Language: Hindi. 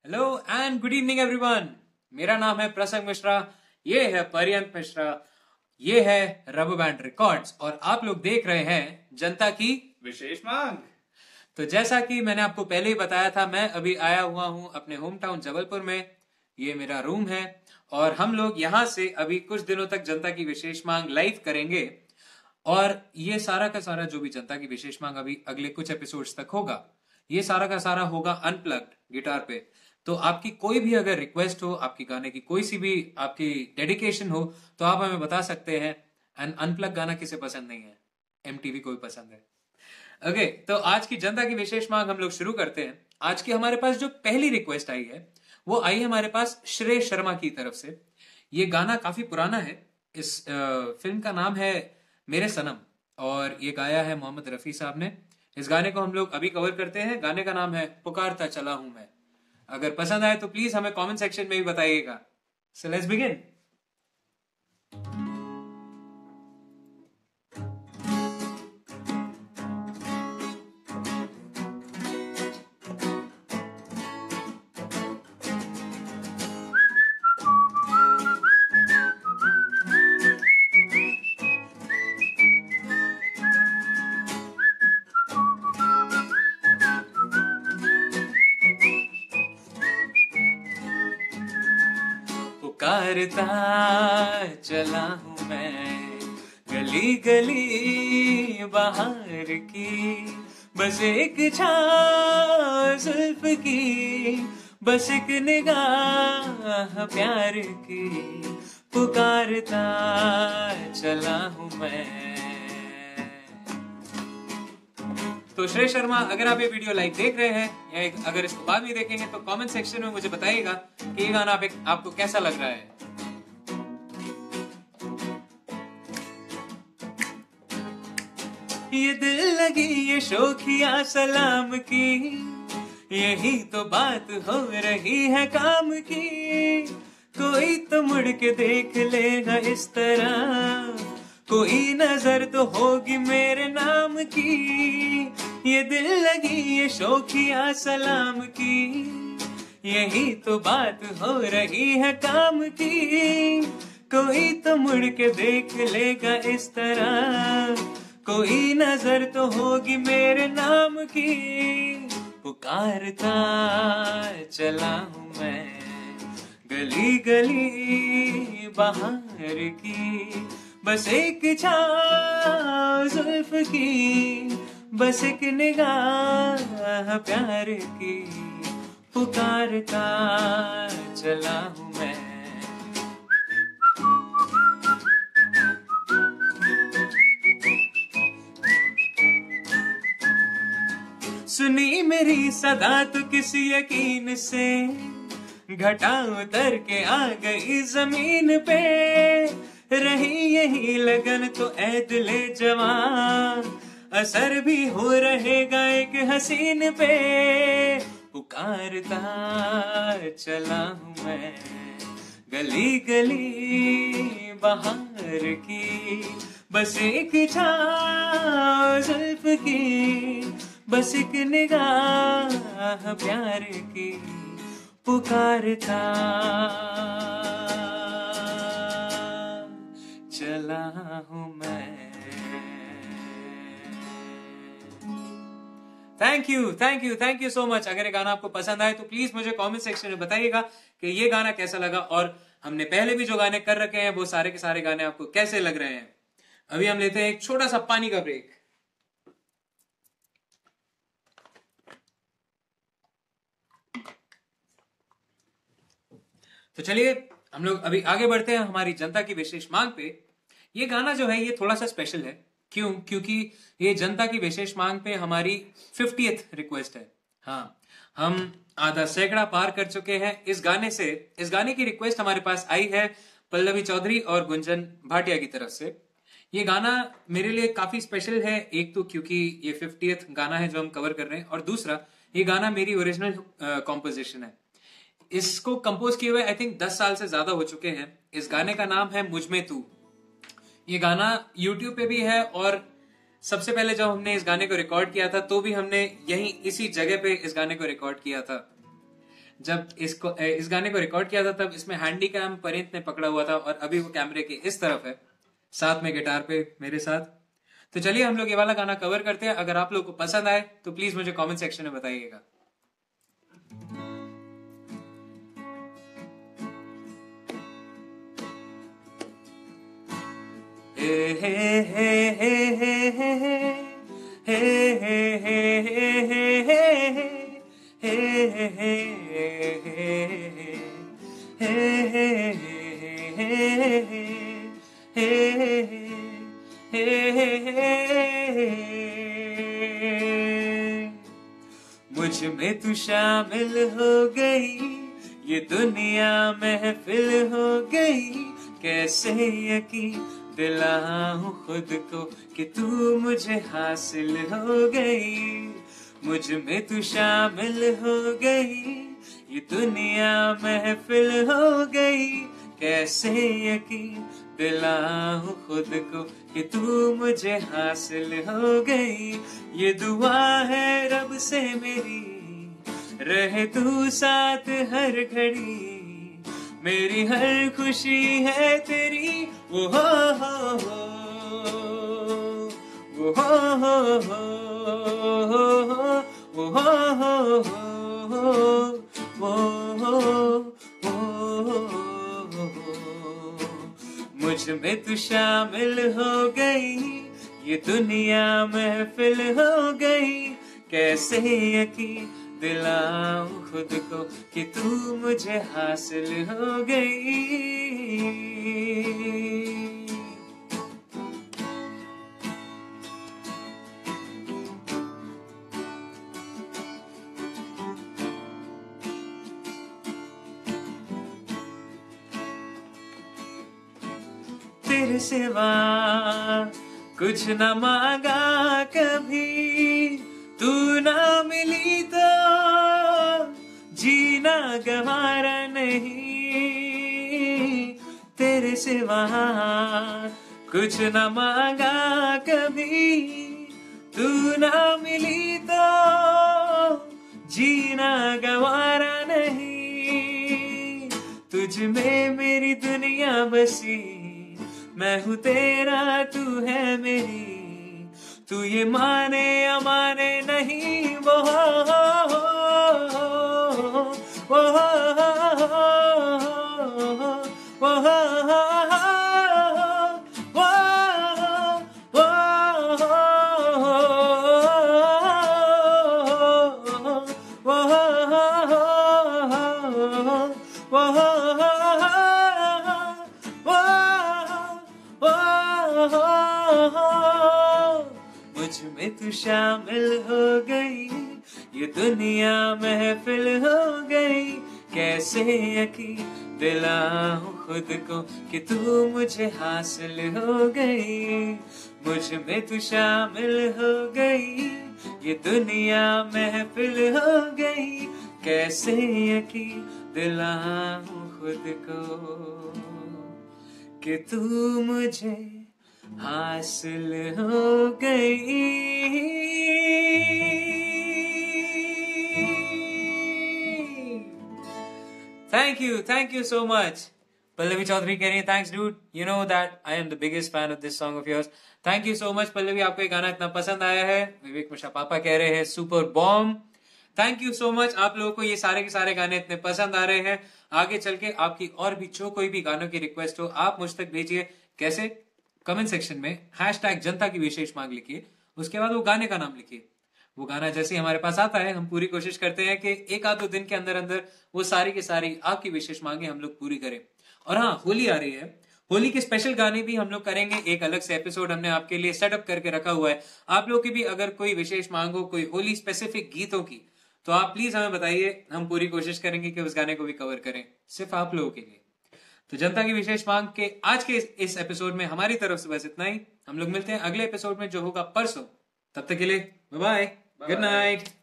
Hello and good evening everyone. मेरा नाम है प्रसंग मिश्रा, ये है पर्यंत मिश्रा, ये है रबर बैंड रिकॉर्ड्स और आप लोग देख रहे हैं जनता की विशेष मांग। तो जैसा कि मैंने आपको पहले ही बताया था, मैं अभी आया हुआ हूं अपने होम टाउन जबलपुर में। ये मेरा रूम है और हम लोग यहां से अभी कुछ दिनों तक जनता की विशेष मांग लाइव करेंगे। और ये सारा का सारा जो भी जनता की विशेष मांग अभी अगले कुछ एपिसोड्स तक होगा, ये सारा का सारा होगा अनप्लग्ड गिटार पे। तो आपकी कोई भी अगर रिक्वेस्ट हो, आपकी गाने की कोई सी भी आपकी डेडिकेशन हो, तो आप हमें बता सकते हैं। एंड अनप्लग गाना किसे पसंद नहीं है, एमटीवी को भी पसंद है। ओके, तो आज की जनता की विशेष मांग हम लोग शुरू करते हैं। आज की हमारे पास जो पहली रिक्वेस्ट आई है वो आई है हमारे पास श्रेय शर्मा की तरफ से। ये गाना काफी पुराना है। इस फिल्म का नाम है मेरे सनम और ये गाया है मोहम्मद रफी साहब ने। इस गाने को हम लोग अभी कवर करते हैं। गाने का नाम है पुकारता चला हूं मैं। अगर पसंद आए तो प्लीज हमें कमेंट सेक्शन में भी बताइएगा। So let's begin. पुकारता चला हूं मैं गली गली बाहर की, बस एक छाँव जुल्फ की, बस एक निगाह प्यार की। पुकारता चला हूं मैं। तो श्रेय शर्मा, अगर आप ये वीडियो लाइव देख रहे हैं या अगर इसको बाद में देखेंगे तो कमेंट सेक्शन में मुझे बताइएगा कि ये गाना आपको कैसा लग रहा है। ये दिल लगी ये शोखिया सलाम की, यही तो बात हो रही है काम की। कोई तो मुड़ के देख लेगा इस तरह, कोई नजर तो होगी मेरे नाम की। ये दिल लगी ये शोखिया सलाम की, यही तो बात हो रही है काम की। कोई तो मुड़ के देख लेगा इस तरह, कोई नजर तो होगी मेरे नाम की। पुकारता चला हूं मैं गली गली बाहर की, बस एक छाँव जुल्फ की, बस एक निगाह प्यार की। पुकारता चला हूं मैं। सुनी मेरी सदा तो किसी यकीन से, घटा उतर के आ गई जमीन पे। रही यही लगन तो ऐ दिले जवान, असर भी हो रहेगा एक हसीन पे। पुकारता चला हूं मैं गली गली बाहर की, बस एक छाँव जुल्फ की, बस एक निगाह प्यार की। पुकारता चला हूं मैं। Thank you so much. अगर ये गाना आपको पसंद आए तो प्लीज मुझे कमेंट सेक्शन में बताइएगा कि ये गाना कैसा लगा और हमने पहले भी जो गाने कर रखे हैं वो सारे के सारे गाने आपको कैसे लग रहे हैं। अभी हम लेते हैं एक छोटा सा पानी का ब्रेक। तो चलिए हम लोग अभी आगे बढ़ते हैं हमारी जनता की विशेष मांग पे। ये गाना जो है ये थोड़ा सा स्पेशल है। क्योंकि ये जनता की विशेष मांग पे हमारी 50th रिक्वेस्ट है। हाँ, हम आधा सैकड़ा पार कर चुके हैं इस गाने से। इस गाने की रिक्वेस्ट हमारे पास आई है पल्लवी चौधरी और गुंजन भाटिया की तरफ से। ये गाना मेरे लिए काफी स्पेशल है। एक तो क्योंकि ये 50th गाना है जो हम कवर कर रहे हैं, और दूसरा ये गाना मेरी ओरिजिनल कॉम्पोजिशन है। इसको कंपोज किए हुए आई थिंक 10 साल से ज्यादा हो चुके हैं। इस गाने का नाम है मुझ में तू। ये गाना YouTube पे भी है और सबसे पहले जब हमने इस गाने को रिकॉर्ड किया था तो भी हमने यहीं इसी जगह पे इस गाने को रिकॉर्ड किया था। जब इस गाने को रिकॉर्ड किया था तब इसमें हैंडी कैम परिंत ने पकड़ा हुआ था और अभी वो कैमरे के इस तरफ है, साथ में गिटार पे मेरे साथ। तो चलिए हम लोग ये वाला गाना कवर करते हैं। अगर आप लोग को पसंद आए तो प्लीज मुझे कमेंट सेक्शन में बताइएगा। हे हे हे हे हे हे मुझ में तू शामिल हो गई, ये दुनिया महफिल हो गई, कैसे यकीन दिलाऊं खुद को कि तू मुझे हासिल हो गई। मुझ में तू शामिल हो गई, ये दुनिया महफिल हो गई, कैसे यकीन दिलाऊं खुद को कि तू मुझे हासिल हो गई। ये दुआ है रब से मेरी, रहे तू साथ हर घड़ी, मेरी हर खुशी है तेरी। वो हो वो हो वो मुझ में तू शामिल हो गई, ये दुनिया महफिल हो गई, कैसे यकीन दिलाऊं खुद को कि तू मुझे हासिल हो गई। तेरे सिवा कुछ न मांगा कभी, तू ना मिली तो जीना गवारा नहीं। तेरे सिवा कुछ न मांगा कभी, तू ना मिली तो जीना गवारा नहीं। तुझ में मेरी दुनिया बसी, मैं हूँ तेरा तू है मेरी, तू ये माने अमाने नहीं। वो मुझ में तू शामिल हो गई, ये दुनिया महफिल हो गई, कैसे यकीन दिलाऊं खुद को कि तू मुझे हासिल हो गई। मुझ में तू शामिल हो गई, ये दुनिया महफिल हो गई, कैसे यकीन दिलाऊं खुद को कि तू मुझे हासिल हो गई। Thank you so much. Pallavi Chaudhary कह रही है thanks dude, you know that I am the biggest fan of this song of yours. Thank you so much Pallavi, आपको ये गाना इतना पसंद आया है। विवेक मिश्रा पापा कह रहे हैं super bomb. Thank you so much, आप लोगों को ये सारे के सारे गाने इतने पसंद आ रहे हैं। आगे चल के आपकी और भी जो कोई भी गानों की रिक्वेस्ट हो आप मुझ तक भेजिए। कैसे? कमेंट सेक्शन में हैशटैग जनता की विशेष मांग लिखिए, उसके बाद वो गाने का नाम लिखिए। वो गाना जैसे हमारे पास आता है हम पूरी कोशिश करते हैं कि एक आध दो दिन के अंदर अंदर वो सारी की सारी आपकी विशेष मांगे हम लोग पूरी करें। और हाँ, होली आ रही है, होली के स्पेशल गाने भी हम लोग करेंगे। एक अलग से एपिसोड हमने आपके लिए सेटअप करके रखा हुआ है। आप लोग की भी अगर कोई विशेष मांग हो कोई होली स्पेसिफिक गीतों की, तो आप प्लीज हमें बताइए, हम पूरी कोशिश करेंगे कि उस गाने को भी कवर करें सिर्फ आप लोगों के लिए। तो जनता की विशेष मांग के आज के इस एपिसोड में हमारी तरफ से बस इतना ही। हम लोग मिलते हैं अगले एपिसोड में जो होगा परसों। तब तक के लिए बाय बाय, गुड नाइट।